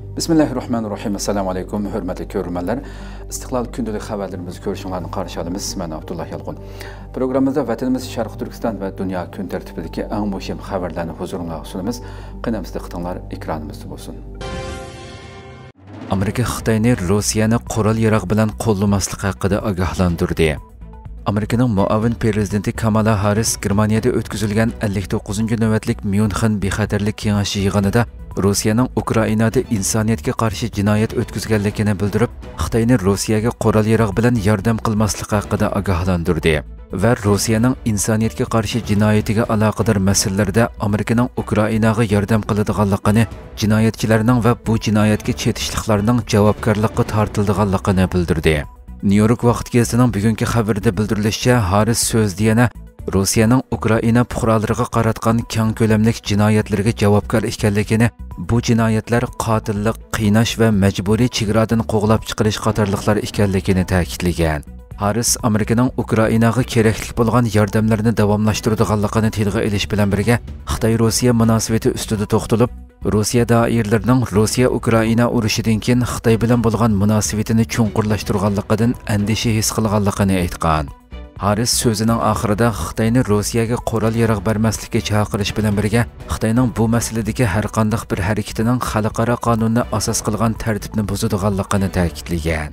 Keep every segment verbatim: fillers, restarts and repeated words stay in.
Bismillahirrahmanirrahim. Assalamu alaykum, hörmətli görürmənlər. İstiqlal gündəlik xəbərlərimizi görüşünlərini qarşı alımız. Mən Abdullah Yalğun. Proqramımızda vətənimiz Şərq Türkistan və dünya gün tərtibindəki ən mühim xəbərlərini huzuruna sunumuz. Qınamızda qıtınlar ekranımızda olsun. Amerika Xitayni Rusiyani qurol yaraq bilan qo'llamaslik haqida ogohlantirdi. Amerikaning muavin prezidenti Kamala Harris Germaniyada o'tkazilgan ellik to'qqizinchi navbatlik Myunxen bexatarlik kengashi yig'inida Rusiyaning Ukrainada insoniyatga qarshi jinoyat o'tkazganligini bildirib, Xitoyni Rossiyaga qurol yaraq bilan yordam qilmaslik haqida ogohlantirdi va Rossiyaning insoniyatga qarshi jinoyatiga aloqador masalalarda Amerikaning Ukrainaga yordam qiladiganligini, jinoyatchilarning va bu jinoyatga chetishliqlarning javobgarlikka tortiladiganligini bildirdi. New York vaqt gazetining bugungi xabarida bildirilishicha, Harris so'zda yana Rossiyaning Ukraina fuqarolariga qaratgan keng ko'lamli jinoyatlarga javobgar ekanligini, bu jinoyatlar qotillik, qiynash va majburiy chegaradan qo'g'lab chiqarish qatorliqlar ekanligini ta'kidlagan. Harris Amerikaning Ukrainaga kerakli bo'lgan yordamlarni davomlashtiradiganligini tilga olish bilan birga Xitoy-Rossiya munosabati ustida to'xtalib, Rossiya doiralarining Rossiya-Ukraina urushidan keyin Xitoy bilan bo'lgan munosabatini chunqurlashtirganligidan andisha his qilganligini aytgan. Harris so'zining oxirida Xitoyni Rossiyaga qurol yaraq bermaslikka chaqirish bilan birga Xitoyning bu masaladagi har qanday bir harakatining xalqaro qonunni asos qilgan tartibni buzadiganligini ta'kidlagan.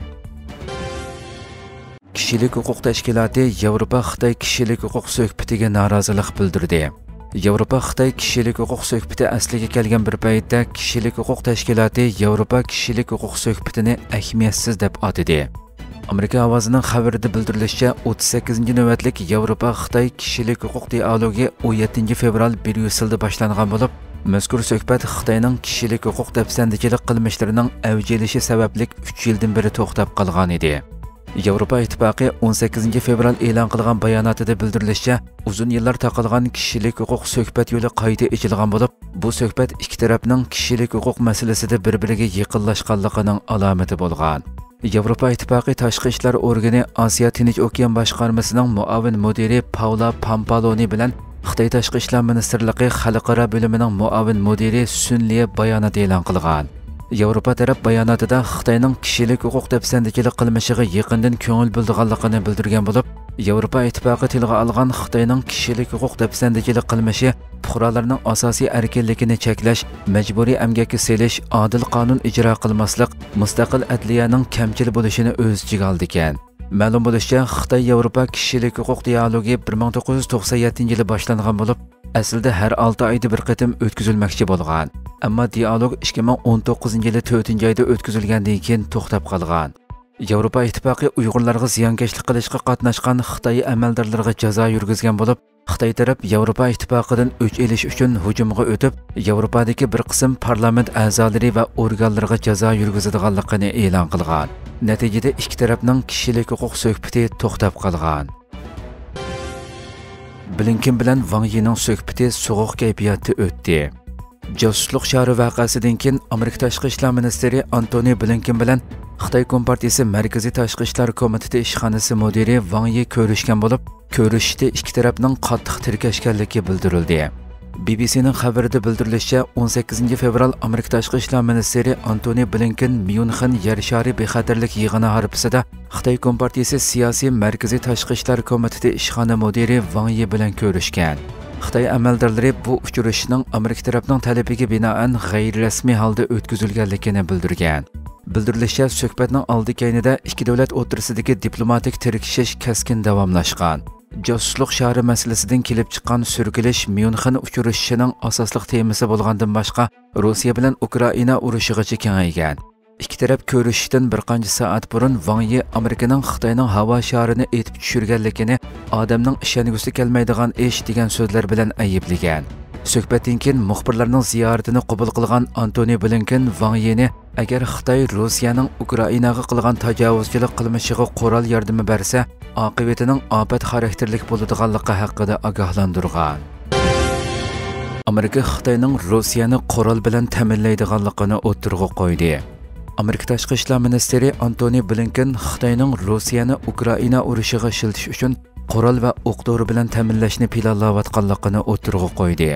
Kishilik huquq tashkiloti Yevropa Xitoy kishilik huquq suhbatiga norozilik bildirdi. Yevropa Xitoy kishilik huquq suhbati asliga kelgan bir paytda kishilik huquq tashkiloti Yevropa kishilik huquq suhbatini ahamiyatsiz deb atadi. Amerika ovozining xabarida bildirilishicha, o'ttiz sakkizinchi navbatlik Yevropa Xitoy kishilik huquq dialogi o'n yettinchi fevral Bryusselda boshlangan bo'lib, mazkur suhbat Xitoyning kishilik huquq dafsandichilik qilmishlarining avjilishi sababli uch yildan beri to'xtab qolgan edi. Yevropa Ittifoqi o'n sakkizinchi fevral e'lon qilgan bayonotida bildirilishicha, uzun yillar taqalgan kishilik huquq suhbat yo'li qayta ochilgan bo'lib, bu suhbat ikki tarafning kishilik huquq masalasida bir-biriga yaqinlashganligining alomati bo'lgan. Yevropa Ittifoqi tashqi ishlar organi Osiyo Tinch okean boshqarmasining muavin mudiri Paula Pampaloni bilan Xitoy tashqi ishlar ministrligi xalqaro bo'limining muavin mudiri Sun Li bayonot e'lon qilgan. Yevropa taraf bayonotida Xitoyning kishilik huquq dafsandichilik qilmishiga yaqindan ko'ngil bildirganligini bildirgan bo'lib, Yevropa Ittifoqi tilga olgan Xitoyning kishilik huquq dafsandichilik qilmishi fuqarolarning asosiy erkinligini cheklash, majburiy emgakka selish, adil qonun ijro qilmaslik, mustaqil adliyaning kamchil bo'lishini o'z ichiga oldi ekan. Ma'lum bo'lishicha, Xitoy Yevropa kishilik huquq dialogi bir ming to'qqiz yuz to'qson yettinchi yili boshlangan bo'lib, aslida har olti oyda bir qatim o'tkazilmoqchi bo'lgan. Ammo dialog ikki ming o'n to'qqizinchi yili to'rtinchi oyda o'tkazilgandan keyin to'xtab qolgan. Yevropa Ittifoqi Uyg'urlarga ziyonkashlik qilishga qatnashgan Xitoy amaldorlariga jazo yurgizgan bo'lib, Xitoy taraf Yevropa Ittifoqidan o'ch elish uchun hujumga o'tib, Yevropadagi bir qism parlament a'zolari va organlarga jazo yurgizadiganligini e'lon qilgan. Natijada ikki tarafning kishilik huquq suhbati to'xtab qolgan. Blinken bilan Wang Yining suhbati sovuq kayfiyatda o'tdi. Josuslik shari vaqasidan keyin Amerika tashqi ishlar ministri Antony Blinken bilan Xitoy Kompartiyasi Markaziy tashqi ishlar komiteti ishxonasi mudiri Wang Yi ko'rishgan bo'lib, ko'rishishda ikki tarafning qattiq tirkashganligi bildirildi. B B C'ning xabarida bildirilishicha, o'n sakkizinchi fevral Amerika tashqi ishlar ministri Antony Blinken Myunxen yer shari bexatarlik yig'ini harfisida Xitoy Kompartiyasi siyosiy Markaziy tashqi ishlar komiteti ishxona mudiri Wang Yi bilan ko'rishgan. Xitoy amaldorlari bu uchrashishning Amerika tarafining talabiga binoan g'ayri-rasmiy holda o'tkazilganligini bildirgan. Bildirilishicha, suhbatning oldi keynida ikki davlat o'rtasidagi diplomatik tirkishish keskin davomlashgan. Josuslik shari masalasidan kelib chiqqan surkilish Myunxen uchrashishining asosli temasi bo'lgandan boshqa Rossiya bilan Ukraina urushigacha kengaygan. Ikki taraf ko'rishishdan bir qancha soat burun Wang Yi Amerikaning Xitoyning havo sharini etib tushirganligini, odamning ishongisi kelmaydigan ish degan so'zlar bilan ayblagan. Suhbatdan keyin muxbirlarning ziyoratini qabul qilgan Antony Blinken Wang Yini agar Xitoy Rossiyaning Ukrainaga qilgan tajovuzchilik qilmishiga qurol yordami bersa, oqibatining ofat xarakterlik bo'ladiganligi haqida ogohlantirgan. Amerika Xitoyning Rossiyani qurol bilan ta'minlaydiganligini o'tirg'a qo'ydi. Amerika tashqi ishlar ministri Antony Blinken Xitoyning Rossiyani Ukraina urushiga shiltish uchun qurol va o'q-dori bilan ta'minlashni planlayotganligini o'tirg'a qo'ydi.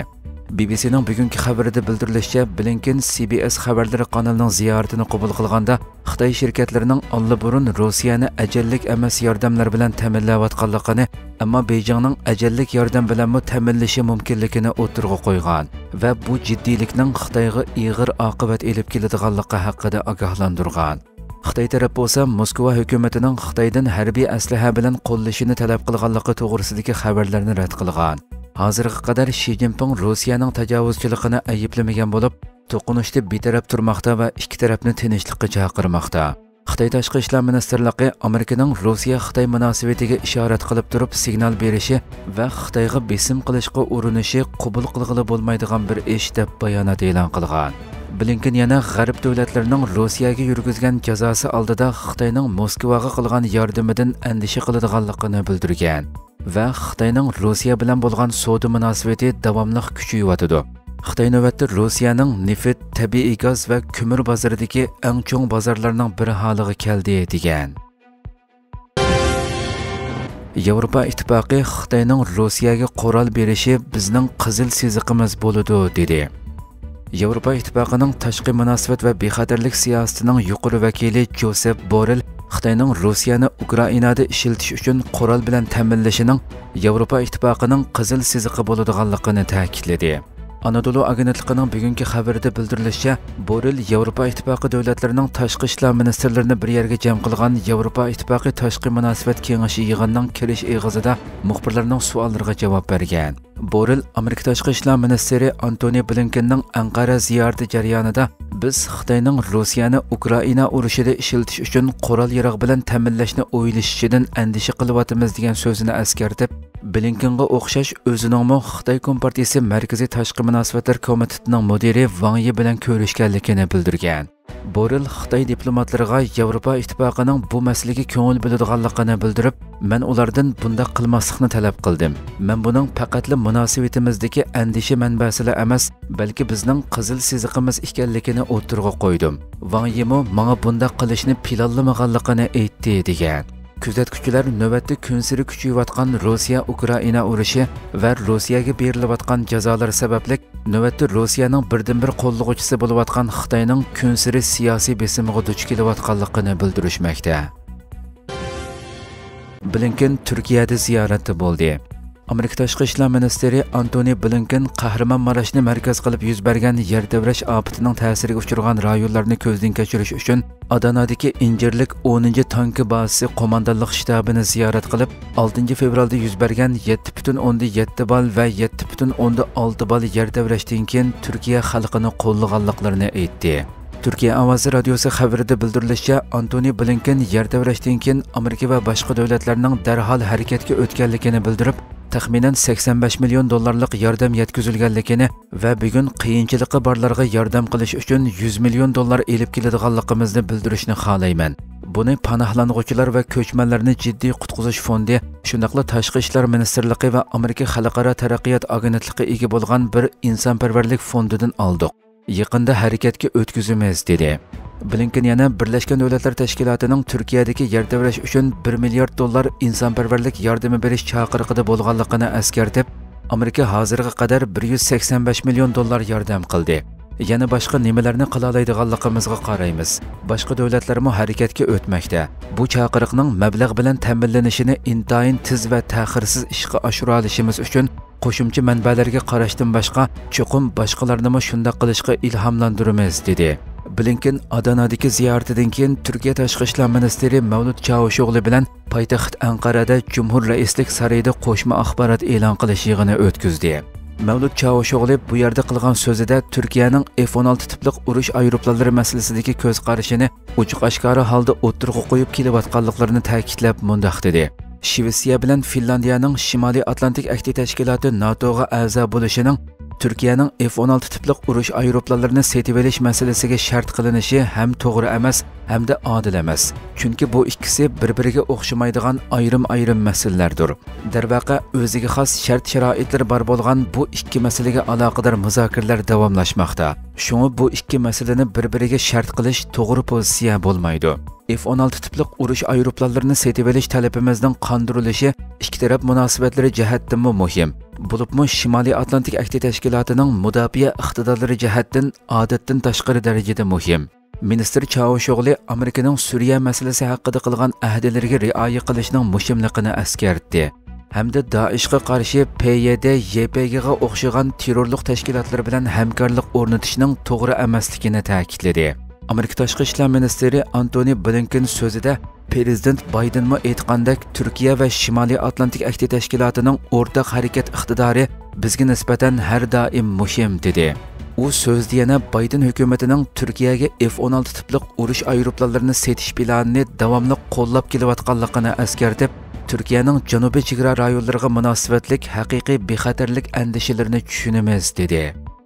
B B C'ning bugungi xabarida bildirilishicha, Blinken C B S xabarlari kanalining ziyoratini qabul qilganda Xitoy shirkatlarining allaburun Rossiyani ajallik emas yordamlar bilan ta'minlayotganligini, ammo Beijingning ajallik yordam bilan ta'minlashi mumkinligini o'tirg'a qo'ygan va bu jiddiylikning Xitoyga ig'ir oqibat elib keladiganligi haqida ogohlantirgan. Xitoy taraf bo'lsa, Moskva hukumatining Xitoydan harbiy aslaha bilan qo'llashini talab qilganligi to'g'risidagi xabarlarni rad qilgan. Hozirga qadar Xi Jinping Rossiyaning tajovuzchiligini ayblamagan bo'lib, to'qinishda betaraf turmoqda va ikki tarafni tinchlikka chaqirmoqda. Xitoy Tashqi ishlar ministrligi Amerikaning Rossiya-Xitoy munosabatiga ishorat qilib turib signal berishi va Xitoyga besim qilishga urinishi qabul qilg'ili bo'lmaydigan bir ish deb bayonot e'lon qilgan. Blinken yana G'arb davlatlarining Rossiyaga yurgizgan jazosi oldida Xitoyning Moskvaga qilgan yordamidan andisha qiladiganligini bildirgan va Xitoyning Rossiya bilan bo'lgan savdo munosabati davomli kuchayotidi. Xitoy navbatda Rossiyaning neft, tabiiy gaz va ko'mir bozoridagi eng chong bozorlarning biri holiga keldi degan. Yevropa ittifoqi Xitoyning Rossiyaga qurol berishi bizning qizil siziqimiz bo'ladi dedi. Yevropa ittifoqining tashqi munosabat va bexatarlik siyosatining yuqori vakili Josep Borrell Xitoyning Rossiyani Ukrainada ishiltish uchun qurol bilan ta'minlashining Yevropa ittifoqining qizil siziqi bo'ladiganligini ta'kidladi. Anadolu agentligining bugungi xabarida bildirilishicha, Borrell Yevropa ittifoqi davlatlarining tashqi ishlar ministrlarini bir yerga jam qilgan Yevropa ittifoqi tashqi munosabat kengashi yig'inining kirish eg'izida muxbirlarning savollariga javob bergan. Borrell Amerika tashqi ishlar ministri Antony Blinkenning Anqara ziyorati jarayonida biz Xitoyning Rossiyani Ukraina urushida ishiltish uchun qurol-yarog' bilan ta'minlashni o'ylashishidan andisha qilyapmiz degan so'zini eskartib, Blinkenga o'xshash o'zining Xitoy Kompartiyasi Markaziy tashqi munosabatlar komitetining mudiri Wang Yi bilan ko'rishganligini bildirgan. Borrell Xitoy diplomatlariga Yevropa ittifoqining bu masalaga ko'ngil bo'ladiganligini bildirib, men ulardan bunda qilmaslikni talab qildim. Men buning faqatli munosabatimizdagi andisha manbasida emas, balki bizning qizil siziqimiz ekanligini o'tirg'a qo'ydim. Wang Yi mo menga bunda qilishni planlamaganligini aytdi degan. Kuzatuvchilar navbatda kunsiri kuchayotgan Rossiya-Ukraina urushi va Rossiyaga berilayotgan jazolar sababli navbatda Rossiyaning birdan-bir qo'llovchisi bo'layotgan Xitoyning kunsiri siyosiy besimiga duch kelayotganligini bildirishmoqda. Blinken Turkiyada ziyoratda bo'ldi. Amerika tashqi ishlar ministri Antony Blinken Qahramonmaraşni markaz qilib yuz bergan yer davrash ofatining ta'siriga uchragan rayonlarni ko'zdan kechirish uchun Adanadagi Injirlik o'ninchi tanki bazasi qo'mondonlik shtabini ziyorat qilib, oltinchi fevralda yuz bergan yetti butun o'ndan yetti bal va yetti butun o'ndan olti bal yer davrashdan keyin Turkiya xalqini qo'llaganliklarini aytdi. Turkiya ovozi radiosi xabarida bildirilishicha, Antony Blinken yer davrashdan keyin Amerika va boshqa davlatlarning darhol harakatga o'tganligini bildirib, taxminan sakson besh million dollarlik yordam yetkazilganligini va bugun qiyinchiligi borlarga yordam qilish uchun yuz million dollar elib keladiganligimizni bildirishni xohlayman. Buni panohlanuvchilar va ko'chmanlarni jiddiy qutqizish fondi, shundaqla tashqi ishlar ministrligi va Amerika xalqaro taraqqiyot agentligi ega bo'lgan bir insonparvarlik fondidan oldik. Yaqinda harakatga o'tkazamiz dedi. Blinken yana Birlashgan Davlatlar Tashkilotining Turkiyadagi yer davrash uchun bir milliard dollar insonparvarlik yordami berish chaqiriqida bo'lganligini eskartib, Amerika hozirga qadar bir yuz sakson besh million dollar yordam qildi. Yana boshqa nimalarni qila oladiganligimizga qaraymiz. Boshqa davlatlarmo harakatga o'tmoqda. Bu chaqiriqning mablag' bilan ta'minlanishini intayin tez va ta'xirsiz ishga oshira olishimiz uchun qo'shimcha manbalarga qarashdan boshqa cho'qim boshqalarni ham shunday qilishga ilhomlantiramiz dedi. Blinken Adanadagi ziyoratidan keyin Turkiya tashqi ishlar ministri Mavlut Çavuşoğlu bilan poytaxt Anqarada Cumhur raislik sarayida qo'shma axborot e'lon qilish yig'ini o'tkazdi. Mavlut Çavuşoğlu bu yerda qilgan so'zida Turkiyaning F o'n olti tiplik urush aeroplanlari masalasidagi ko'z qarashini ochiq-oshkora holda o'tirg'a qo'yib kelayotganliklarini ta'kidlab mundaq dedi. Shvetsiya bilan Finlandiyaning Shimoliy Atlantik ahdi tashkiloti NATOga a'zo bo'lishining Turkiyaning F o'n olti tiplik urush aeroplanlarini setib olish masalasiga shart qilinishi ham to'g'ri emas, hamda adil emas. Chunki bu ikkisi bir-biriga o'xshamaydigan ayrim-ayrim masalalardir. Darvaqa o'ziga xos shart-sharoitlar bor bo'lgan bu ikki masalaga aloqador muzokaralar davomlashmoqda. Shunga bu ikki masalani bir-biriga shart qilish to'g'ri pozitsiya bo'lmaydi. F o'n olti tiplik urush aeroplanlarini setib olish talabimizning qondirilishi ikki taraf munosabatlari jihatdan muhim. Bo'libmi Shimoliy Atlantik Akti tashkilotining mudofaa iqtidorlari jihatdan odatdan tashqari darajada muhim. Ministr Çavuşoğlu Amerikaning Suriya masalasi haqida qilgan ahdilariga rioya qilishning muhimligini eskartdi. Hamda Daeshga qarshi P Y D Y P G ga o'xshagan terrorlik tashkilotlari bilan hamkorlik o'rnatishning to'g'ri emasligini ta'kidladi. Amerika Tashqi ishlar ministri Antony Blinken so'zida Prezident Baydenmi aytgandek Turkiya va Shimoliy Atlantik Akti tashkilotining o'rtaq harakat iqtidori bizga nisbatan har doim muhim dedi. U so'zda yana Bayden hukumatining Turkiyaga F o'n olti tiplik urush aeroplanlarini setish planini davomli qo'llab kelayotganligini eskartib, Turkiyaning janubiy chegara rayonlariga munosabatlik haqiqiy bexatarlik andishalarini tushunamiz dedi.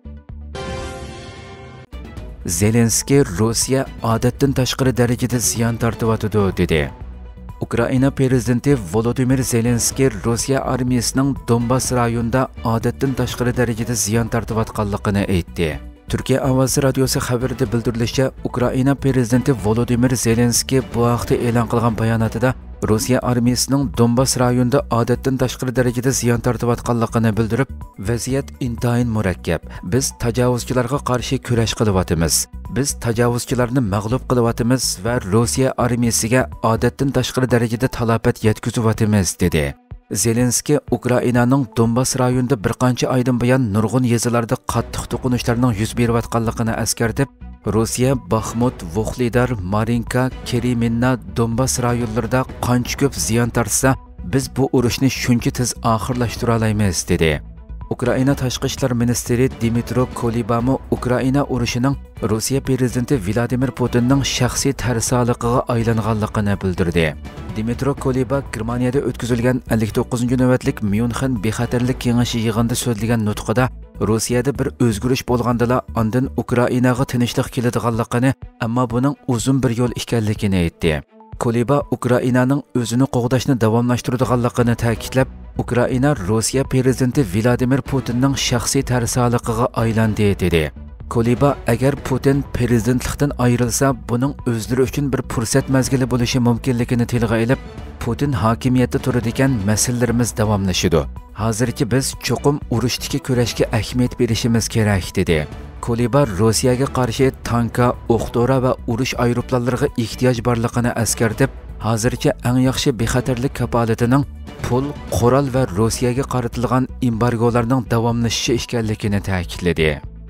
Zelenskiy Rossiya odatdan tashqari darajada ziyon tortyotidi dedi. Ukraina prezidenti Volodymyr Zelenskiy Rossiya armiyasining Donbas rayonida odatdan tashqari darajada ziyon tortayotganligini aytdi. Turkiya ovozi radiosi xabarida bildirilishicha, Ukraina prezidenti Volodymyr Zelenskiy bu haqda e'lon qilgan bayonotida Rossiya armiyasining Donbas rayonida odatdan tashqari darajada ziyon tortayotganligini bildirib, vaziyat intayin murakkab. Biz tajovuzchilarga qarshi kurash qilyapmiz. Biz tajovuzchilarni mag'lub qilyapmiz va Rossiya armiyasiga odatdan tashqari darajada talafot yetkazyapmiz dedi. Zelenskiy Ukrainaning Donbas rayonida bir qancha oydan buyon nurg'un yezilarda qattiq to'qinishlarning yuz berayotganligini eskartib, Rossiya Bakhmut, Vuhledar, Marinka, Kereminna, Donbas rayonlarida qancha ko'p ziyon tortsa, biz bu urushni shuncha tez oxirlashtira olamiz dedi. Ukraina tashqi ishlar ministri Dmitro Kuleba Ukraina urushining Rossiya prezidenti Vladimir Putinning shaxsiy tarsaliqiga aylanganligini bildirdi. Dmitro Kuleba Germaniyada o'tkazilgan ellik to'qqizinchi navbatlik Myunxen bexatarlik kengashi yig'inida so'zlagan nutqida Rossiyada bir o'zgarish bo'lgandala ondan Ukrainaga tinchlik keladiganligini, ammo buning uzun bir yo'l ekanligini aytdi. Kuleba Ukrainaning o'zini qo'g'dashni davomlashtiradiganligini ta'kidlab, Ukraina Rossiya prezidenti Vladimir Putinning shaxsiy tarsaliqiga aylandi dedi. Kuleba agar Putin prezidentlikdan ayrilsa, buning o'zlari uchun bir fursat mazgili bo'lishi mumkinligini tilga olib, Putin hokimiyatda turadigan masalalarimiz davomlashidi. Hozirgi biz cho'qim urushdagi kurashga ahamiyat berishimiz kerak dedi. Kuleba Rossiyaga qarshi tanka, o'q-dori va urush aeroplanlariga ehtiyoj borligini eskartib, hozircha eng yaxshi bexatarlik kapolatining pul, qurol va Rossiyaga qaratilgan embargolarning davomlashishi ekanligini ta'kidladi.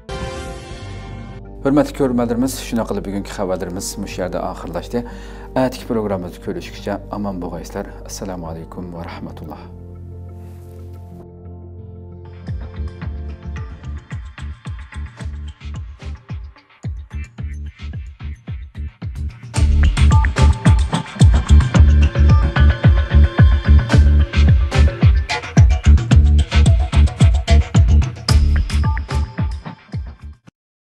Hurmatli ko'ruvchilarimiz, shuna qilib bugungi xabarlarimiz mush yerda oxirlashdi. Atigi programmamizni ko'rishguncha omon bo'linglar. Assalomu alaykum va rahmatulloh.